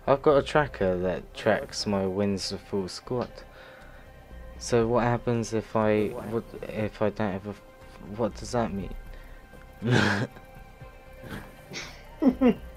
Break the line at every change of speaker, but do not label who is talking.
I've got a tracker that tracks my wins to full squat. So what happens if if I don't have a? What does that mean?